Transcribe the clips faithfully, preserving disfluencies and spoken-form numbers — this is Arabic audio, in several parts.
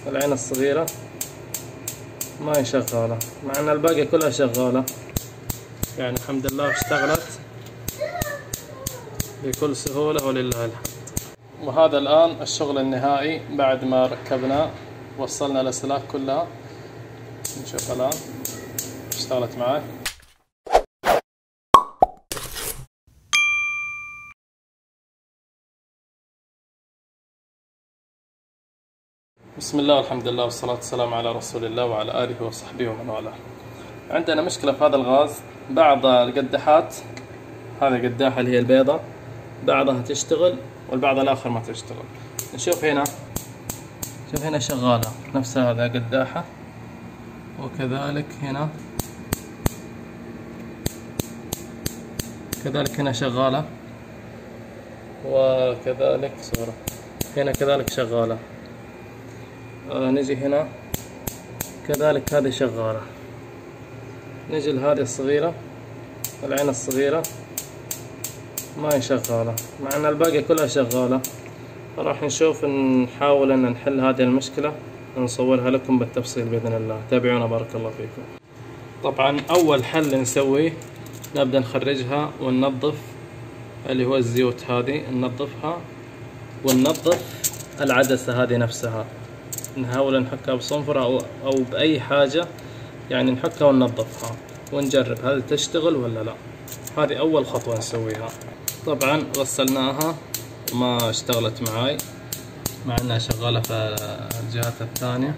العين الصغيرة ما هي شغالة، مع ان الباقي كلها شغالة، يعني الحمد لله اشتغلت بكل سهولة ولله الحمد. وهذا الآن الشغل النهائي بعد ما ركبنا وصلنا الأسلاك كلها. نشوف الآن اشتغلت معي. بسم الله والحمد لله والصلاة والسلام على رسول الله وعلى آله وصحبه ومن والاه. عندنا مشكلة في هذا الغاز، بعض القداحات، هذه قداحة اللي هي البيضة، بعضها تشتغل والبعض الآخر ما تشتغل. نشوف هنا، شوف هنا شغالة نفس هذا قداحة، وكذلك هنا كذلك هنا شغالة، وكذلك صورة هنا كذلك شغالة. آه نجي هنا كذلك هذه شغالة. نجي لهذه الصغيرة، العين الصغيرة ما هي شغالة، مع ان الباقي كلها شغالة. راح نشوف نحاول ان نحل هذه المشكلة، نصورها لكم بالتفصيل بإذن الله. تابعونا بارك الله فيكم. طبعا اول حل نسويه نبدأ نخرجها وننظف اللي هو الزيوت هذه، ننظفها وننظف العدسة هذه نفسها، نحاول نحكها بصنفرة أو, أو بأي حاجة، يعني نحكها وننظفها ونجرب هل تشتغل ولا لا. هذه أول خطوة نسويها. طبعا غسلناها وما اشتغلت معاي، مع أنها شغالة في الجهات الثانية،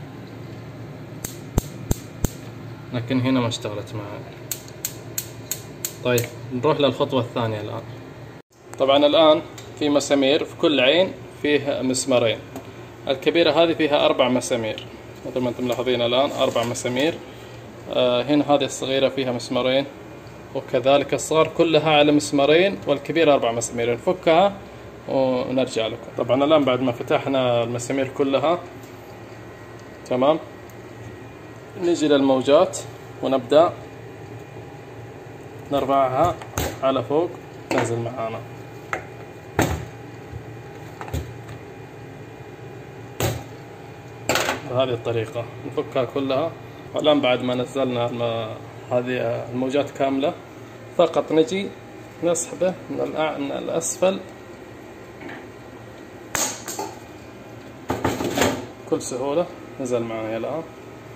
لكن هنا ما اشتغلت معاي. طيب نروح للخطوة الثانية الآن. طبعا الآن في مسامير في كل عين فيه مسمارين. الكبيرة هذه فيها أربع مسامير مثل ما أنتم ملاحظين الآن، أربع مسامير. آه هنا هذه الصغيرة فيها مسمارين، وكذلك الصغار كلها على مسمارين، والكبيرة أربع مسامير. نفكها ونرجع لكم. طبعا الآن بعد ما فتحنا المسامير كلها تمام، نجي للموجات ونبدأ نرفعها على فوق، تنزل معانا. بهذه الطريقة نفكها كلها. والآن بعد ما نزلنا هذه الموجات كاملة، فقط نجي نسحبه من من الأسفل بكل سهولة. نزل معنا الآن،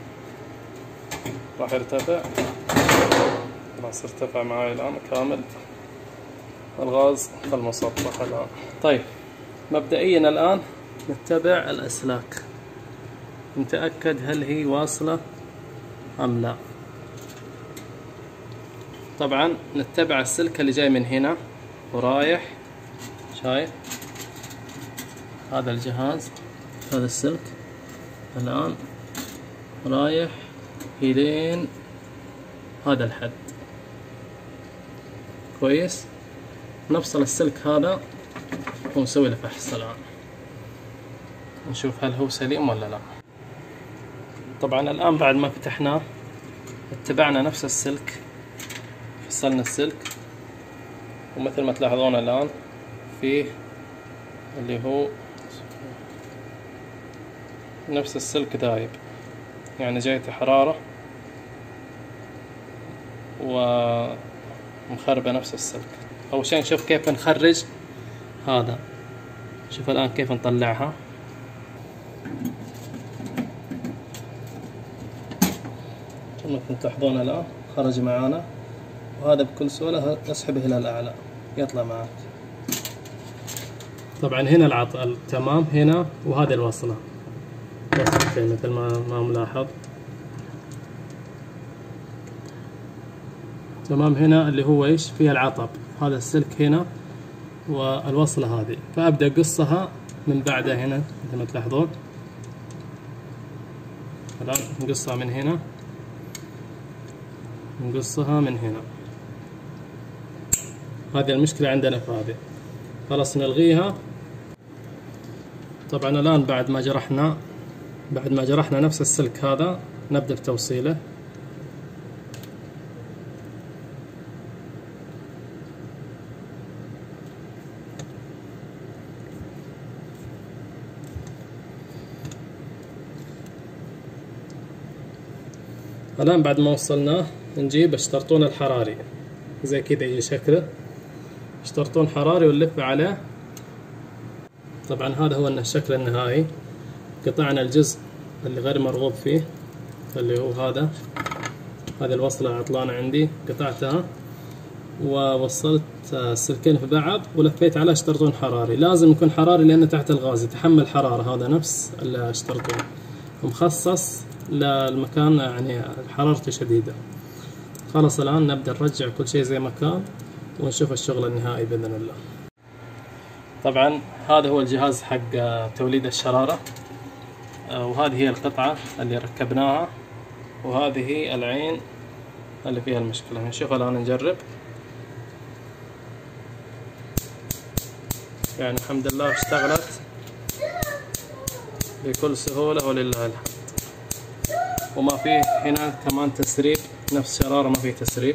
راح يرتفع. خلاص ارتفع معي الآن كامل الغاز المسطح الآن. طيب مبدئيا الآن نتبع الأسلاك، نتأكد هل هي واصلة أم لا. طبعا نتبع السلك اللي جاي من هنا ورايح، شايف هذا الجهاز، هذا السلك الآن رايح إلين هذا الحد. كويس، نفصل السلك هذا ونسوي له فحص الآن، نشوف هل هو سليم ولا لا. طبعا الآن بعد ما فتحناه اتبعنا نفس السلك، فصلنا السلك، ومثل ما تلاحظون الآن فيه اللي هو نفس السلك ذايب، يعني جايته حرارة ومخربة نفس السلك. أول شيء نشوف كيف نخرج هذا. شوف الآن كيف نطلعها. كما تلاحظون الآن خرج معانا، وهذا بكل سهولة اسحبه إلى الأعلى يطلع معك. طبعا هنا العطل تمام هنا، وهذه الوصلة وصلتين مثل ما ما ملاحظ تمام. هنا اللي هو ايش فيها العطب، هذا السلك هنا والوصلة هذه، فأبدأ قصها من بعدها هنا مثل ما تلاحظون. الآن نقصها من هنا، نقصها من هنا. هذه المشكلة عندنا في هذه، خلاص نلغيها. طبعا الآن بعد ما جرحنا بعد ما جرحنا نفس السلك هذا، نبدأ في توصيله. الآن بعد ما وصلناه نجيب الشطرطون الحراري زي كذا يجي شكله، شطرطون حراري ونلف عليه. طبعا هذا هو الشكل النهائي. قطعنا الجزء اللي غير مرغوب فيه اللي هو هذا، هذه الوصلة عطلانة عندي قطعتها ووصلت السلكين في بعض ولفيت على شطرطون حراري. لازم يكون حراري لأنه تحت الغاز يتحمل حرارة، هذا نفس الشطرطون مخصص للمكان يعني حرارته شديدة. خلاص الآن نبدأ نرجع كل شيء زي ما كان ونشوف الشغل النهائي بإذن الله. طبعا هذا هو الجهاز حق توليد الشرارة، وهذه هي القطعة اللي ركبناها، وهذه هي العين اللي فيها المشكلة. نشوف الآن نجرب. يعني الحمد لله اشتغلت بكل سهولة ولله الحمد. وما فيه هنا كمان تسريب، نفس شرارة ما فيه تسريب،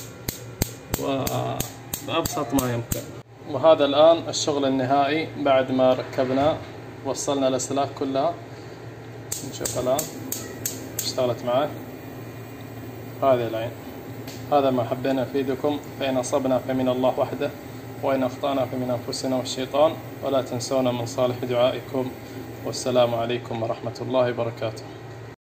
وبأبسط ما يمكن. وهذا الآن الشغل النهائي بعد ما ركبنا وصلنا الأسلاك كلها. نشوف الآن اشتغلت معي هذه العين. هذا ما حبينا نفيدكم، فإن أصبنا فمن الله وحده، وإن أخطأنا فمن أنفسنا والشيطان، ولا تنسونا من صالح دعائكم، والسلام عليكم ورحمة الله وبركاته.